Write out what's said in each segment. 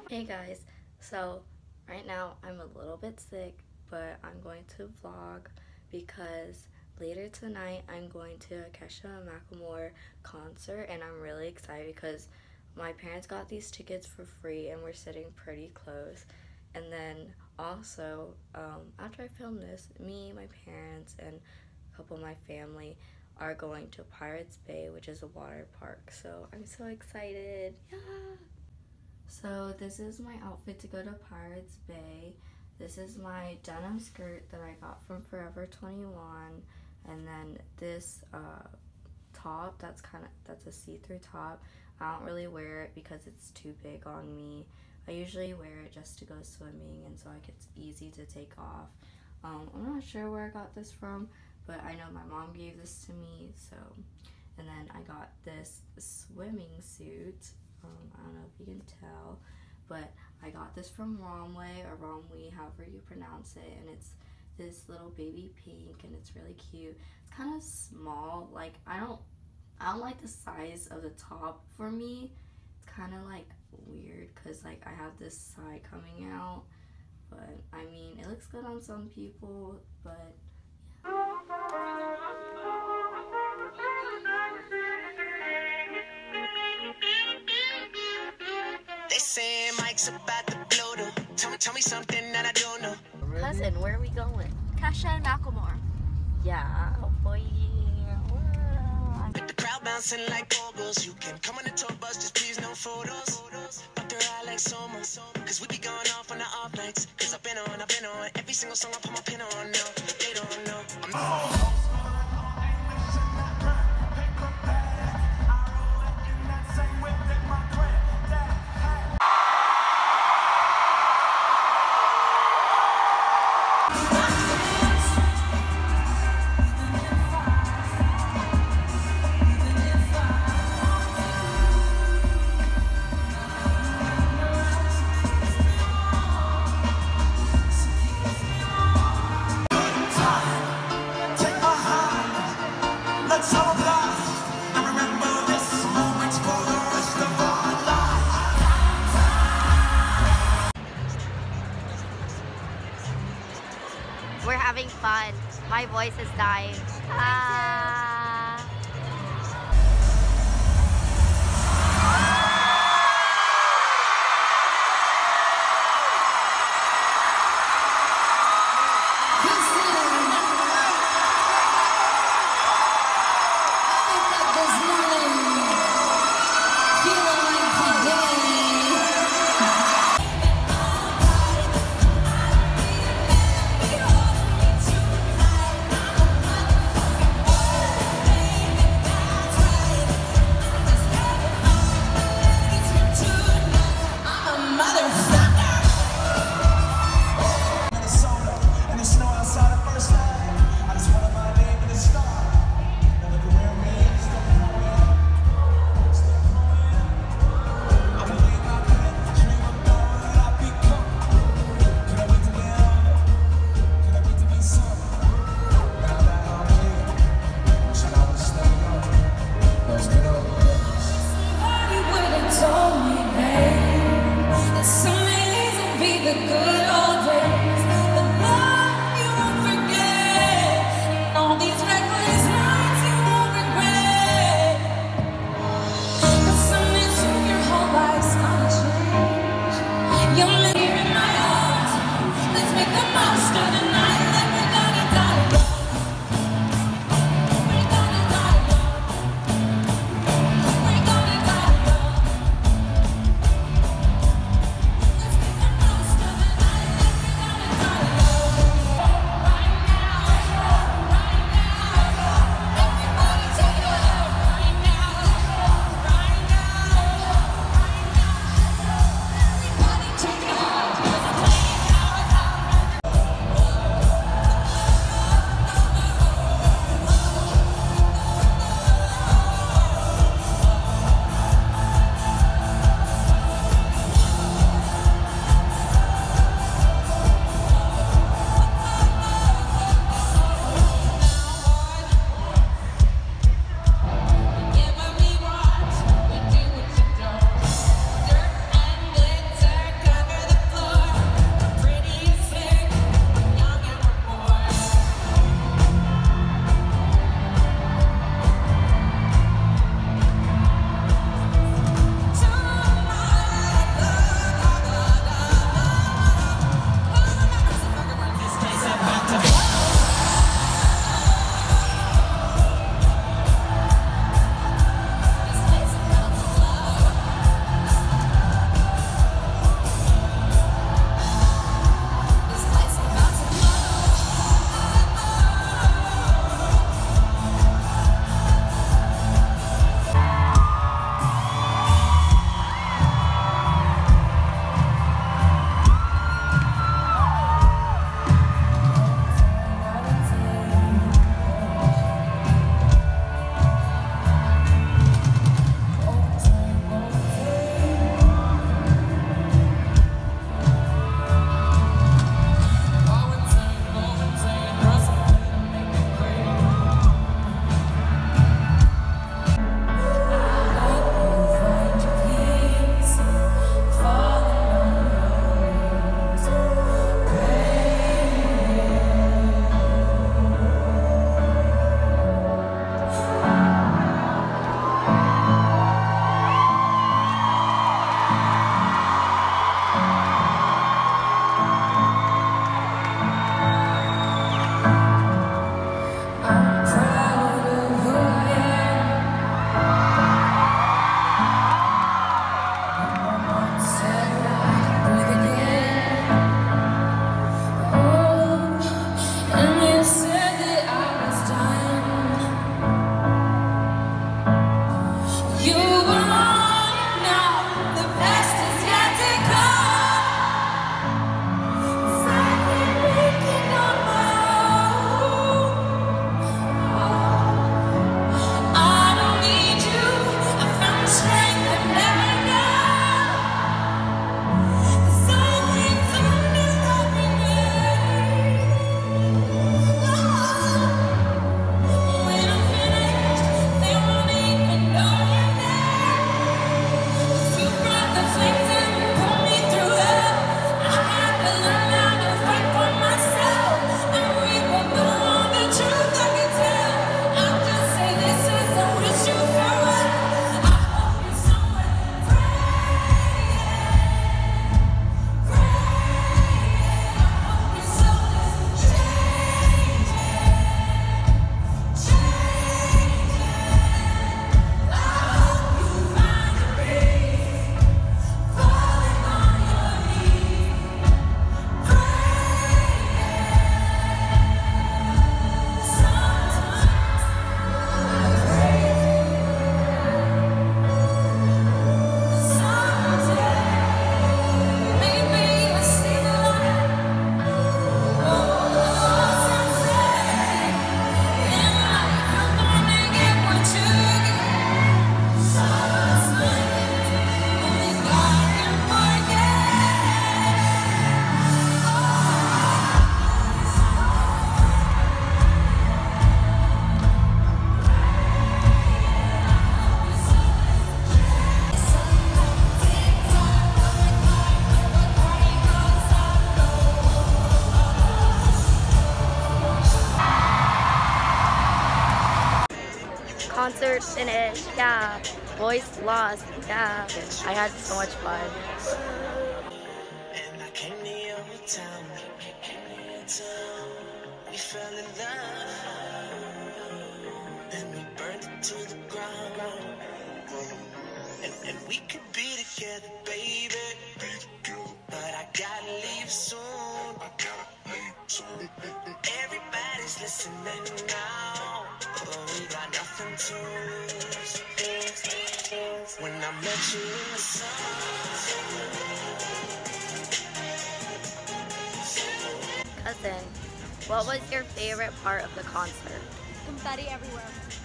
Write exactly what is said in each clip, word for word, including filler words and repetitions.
Hey guys, so right now I'm a little bit sick, but I'm going to vlog because later tonight I'm going to a Kesha and Macklemore concert, and I'm really excited because my parents got these tickets for free and we're sitting pretty close. And then also, um, after I film this, me, my parents, and a couple of my family are going to Pirates Bay, which is a water park. So I'm so excited. Yeah. So this is my outfit to go to Pirates Bay. This is my denim skirt that I got from Forever twenty-one, and then this uh, top that's kind of that's a see-through top. I don't really wear it because it's too big on me. I usually wear it just to go swimming, and so like it's easy to take off. Um, I'm not sure where I got this from, but I know my mom gave this to me. So, and then I got this swimming suit. Um, I don't know if you can tell, but I got this from Romway or Romwe, however you pronounce it, and it's this little baby pink, and it's really cute. It's kind of small. Like I don't, I don't like the size of the top for me. It's kind of like weird because like I have this side coming out, but I mean it looks good on some people, but. They say Mike's about to blow though. Tell me, tell me something that I don't know. Cousin, where are we going? Kesha and Macklemore. Yeah, oh boy. With the crowd bouncing like pogos, you can come on the tour bus, just please no photos. But they're out like Soma, cause we be going off on the off nights. Cause I've been on, I've been on every single song I put my pin on. No, they don't know. I'm We're having fun. My voice is dying. Ah. concert finished. Yeah. Voice lost. Yeah. I had so much fun. And I came to your town. We fell in love. Then we burned it to the ground. And, and we could be together, baby. But I gotta leave soon. Everybody's listening now. But we got nothing to lose. When I met you in the sun. Cousin, what was your favorite part of the concert? Confetti everywhere.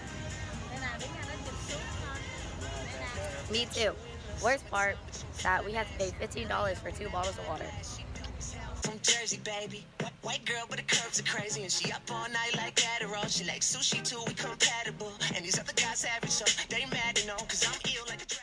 Me too. Worst part is that we had to pay fifteen dollars for two bottles of water. From Jersey, baby. White girl, but the curves are crazy. And she up all night like Adderall. She like sushi too, we compatible. And these other guys average, so they mad to know. Cause I'm ill like a